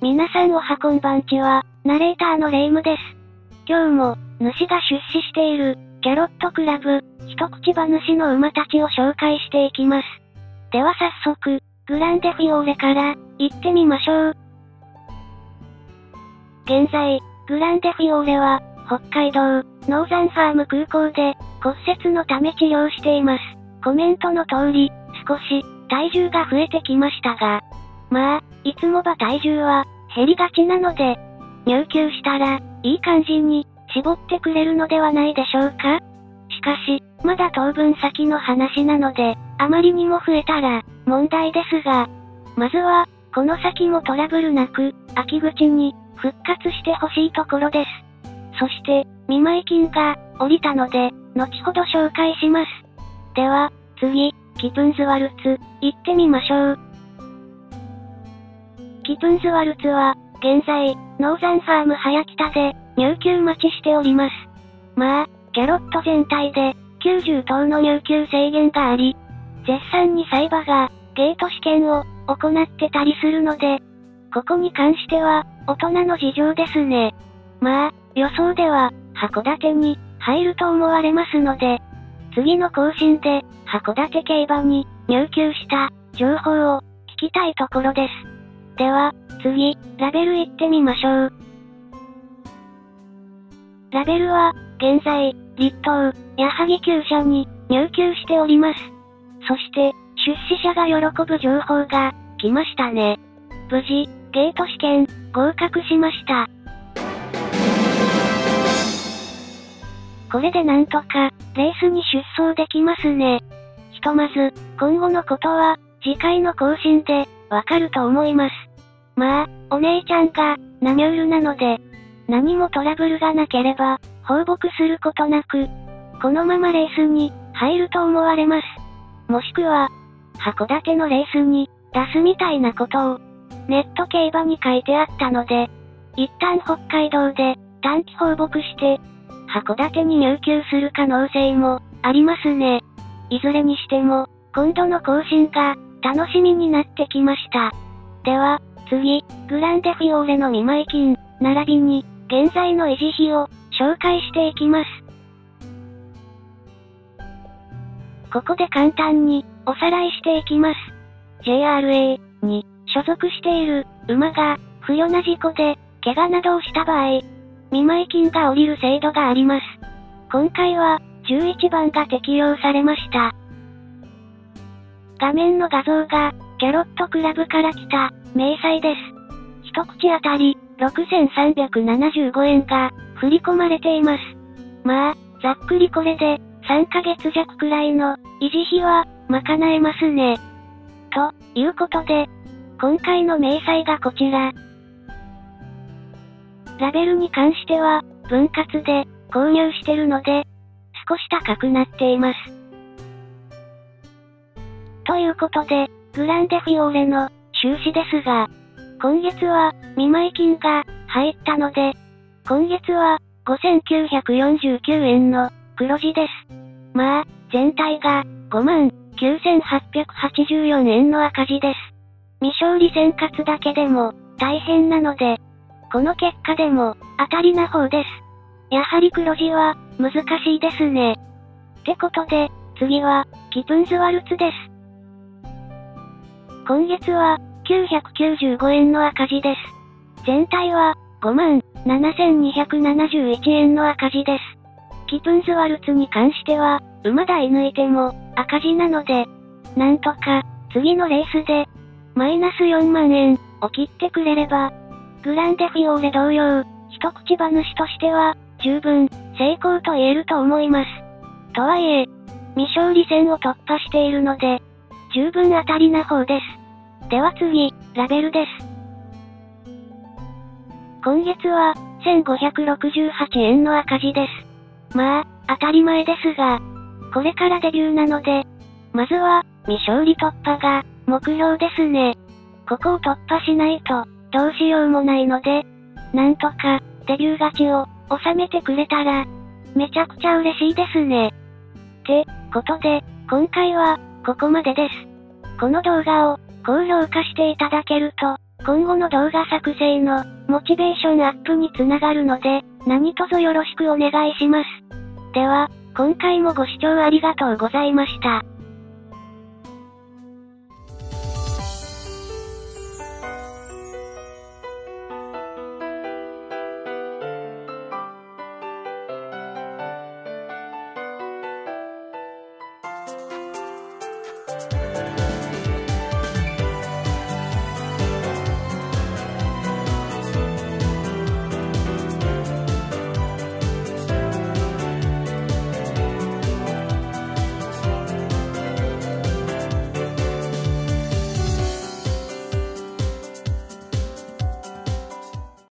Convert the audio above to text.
皆さんおはこんばんちは、ナレーターのレイムです。今日も、主が出資している、キャロットクラブ、一口馬主の馬たちを紹介していきます。では早速、グランデフィオーレから、行ってみましょう。現在、グランデフィオーレは、北海道、ノーザンファーム空港で、骨折のため治療しています。コメントの通り、少し、体重が増えてきましたが、まあ、いつも馬体重は、減りがちなので、入厩したら、いい感じに、絞ってくれるのではないでしょうか。しかし、まだ当分先の話なので、あまりにも増えたら、問題ですが、まずは、この先もトラブルなく、秋口に、復活してほしいところです。そして、見舞い金が、降りたので、後ほど紹介します。では、次、キプンズワルツ、行ってみましょう。キプンズワルツは、現在、ノーザンファーム早北で、入厩待ちしております。まあ、キャロット全体で、90頭の入厩制限があり、絶賛にサイ馬が、ゲート試験を、行ってたりするので、ここに関しては、大人の事情ですね。まあ、予想では、函館に、入ると思われますので、次の更新で、函館競馬に、入厩した、情報を、聞きたいところです。では、次、ラベル行ってみましょう。ラベルは、現在、立東、矢作厩舎に、入厩しております。そして、出資者が喜ぶ情報が、来ましたね。無事、ゲート試験、合格しました。これでなんとか、レースに出走できますね。ひとまず、今後のことは、次回の更新で、わかると思います。まあ、お姉ちゃんが、ナミュールなので、何もトラブルがなければ、放牧することなく、このままレースに、入ると思われます。もしくは、函館のレースに、出すみたいなことを、ネット競馬に書いてあったので、一旦北海道で、短期放牧して、函館に入厩する可能性も、ありますね。いずれにしても、今度の更新が、楽しみになってきました。では、次、グランデフィオーレの見舞い金、並びに、現在の維持費を、紹介していきます。ここで簡単に、おさらいしていきます。JRA に、所属している、馬が、不慮な事故で、怪我などをした場合、見舞い金が下りる制度があります。今回は、11番が適用されました。画面の画像が、キャロットクラブから来た、明細です。一口当たり、6375円が、振り込まれています。まあ、ざっくりこれで、3ヶ月弱くらいの、維持費は、賄えますね。ということで、今回の明細がこちら。ラベルに関しては、分割で、購入してるので、少し高くなっています。ということで、グランデフィオーレの、収支ですが、今月は、見舞い金が、入ったので、今月は、5949円の、黒字です。まあ、全体が、59,884円の赤字です。未勝利戦勝だけでも、大変なので、この結果でも、当たりな方です。やはり黒字は、難しいですね。ってことで、次は、キプンズワルツです。今月は、995円の赤字です。全体は、57,271円の赤字です。キプンズワルツに関しては、馬台抜いても、赤字なので、なんとか、次のレースで、マイナス4万円、を切ってくれれば、グランデフィオーレ同様、一口馬主としては、十分、成功と言えると思います。とはいえ、未勝利戦を突破しているので、十分当たりな方です。では次、ラベルです。今月は、1568円の赤字です。まあ、当たり前ですが、これからデビューなので、まずは、未勝利突破が、目標ですね。ここを突破しないと、どうしようもないので、なんとか、デビュー勝ちを、収めてくれたら、めちゃくちゃ嬉しいですね。ってことで、今回は、ここまでです。この動画を、高評価していただけると、 今後の動画作成の、モチベーションアップにつながるので、何卒よろしくお願いします。では、今回もご視聴ありがとうございました。